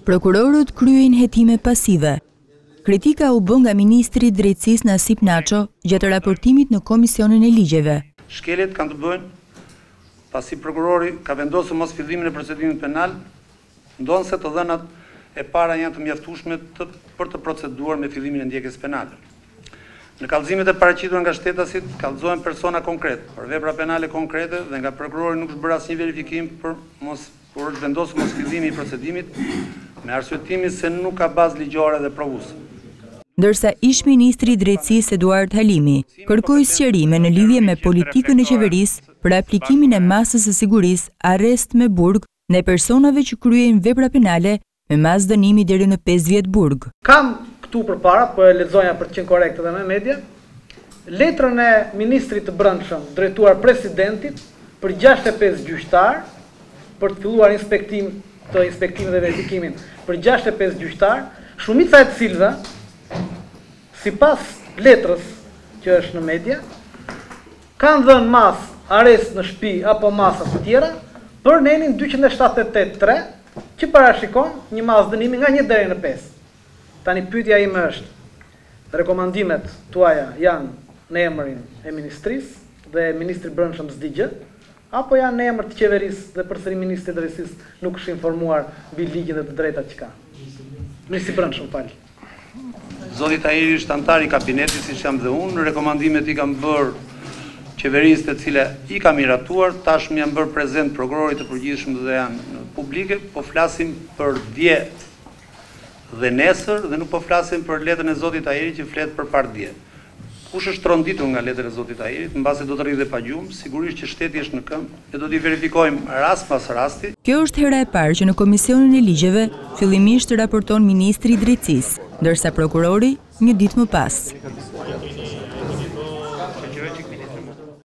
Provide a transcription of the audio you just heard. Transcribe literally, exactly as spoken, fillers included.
Prokurorët kryejnë hetime pasive. Kritika u bë nga ministri i Drejtësisë Nasip Naço gjatë raportimit në Komisionin e Ligjeve. Shkeljet kanë të bëjnë pasi prokurori ka vendosur mos fillimin e procedimit penal, ndonse të dhënat e para janë të mjaftueshme të, për të proceduar me fillimin e ndjekjes penale. Në kallëzimet e paraqitura nga shtetasit kallëzohen persona konkret, për vepra penale konkrete dhe nga prokurori nuk është bërë asnjë verifikim për mos por është vendosur mos fillimi i procedimit me arsyetimin se nuk ka bazë ligjore dhe provuese. Ndërsa ish ministri i Drejtësisë Eduard Halimi kërkoi sqarime në lidhje me politikën e qeverisë për aplikimin e masës së sigurisë arrest me burg ndaj personave që kryejnë vepra penale me masë dënimi deri në pesë vjet burg. Kam këtu përpara, po e lexoja për të qenë korrekt edhe me media, letrën e ministrit të Brendshëm drejtuar presidentit për gjashtëdhjetë e pesë gjyqtar për të filluar inspektim të inspektimit dhe verifikimin për gjashtëdhjetë e pesë gjyqtar, shumica e të cilëve, sipas letrës që është në media, kanë dhënë mas arrest në shtëpi apo masa të tjera për nenin dyqin e shtatëdhjetë e tre, që parashikon një mas dënimi nga një deri në pesë. Tani pyetja ime është, rekomandimet tuaja janë në emrin e ministrisë dhe ministri Brendshëm s'di gjë, apo janë në emër të qeverisë dhe përsëri ministri i Drejtësisë nuk është informuar mbi ligjin dhe të drejtat që ka? Ministri Brendshëm, fal. Zoti Tahiri është antar i kabinetit, siç jam dhe unë, rekomandimet i kam bërë qeverisë të cile i kam miratuar, tashmë janë bërë prezent prokurorit të përgjithshëm dhe janë publike, po flasim për dje dhe nesër dhe nuk po flasim për letrën e zotit Tahiri që flet për par dje. Kush është tronditur nga letra e zotit Tahirit, mbase do të rri dhe pa gjumë, sigurisht që shteti është në këmbë e do t'i verifikojmë rast pas rasti. Kjo është hera e parë që në Komisionin e Ligjeve fillimisht raporton ministri i Drejtësisë, ndërsa prokurori një ditë më pas.